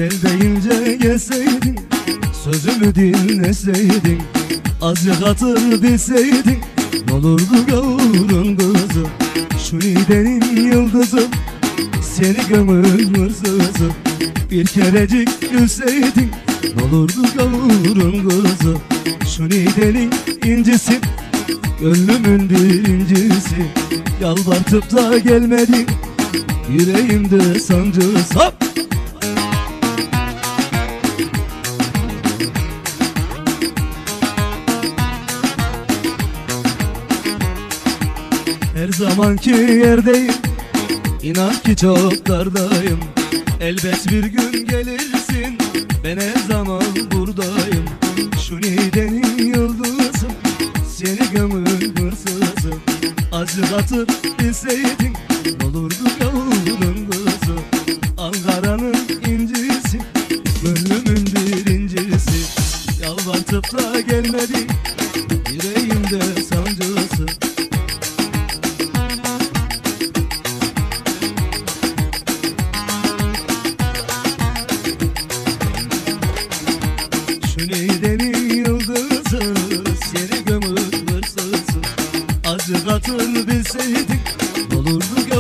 Gel deyince gelseydin, sözümü dinleseydin, azıcık hatır bilseydin, n'olurdu gavurun kızı, şu nidenin yıldızı, seni gömür hırsızı. Bir kerecik gülseydin, n'olurdu gavurun kızı, şu nidenin incisi, gönlümün birincisi. Yalvartıp da gelmedin, yüreğimde sancısı. Hop! Her zamanki yerdeyim, inan ki çok dardayım. Elbet bir gün gelirsin, ben her zaman buradayım. Şu nidenin yıldızı, seni gömür hırsızı. Acı hatır bilseydin, n'olurdu gavurun kızı. Ankara'nın incisi, gönlümün birincisi. Yalvartıp da gelmedin, yüreğimde sancısı. Şu nidenin yıldızı, seni gömür hırsızı. Acı hatır bilseydin, n'olurdu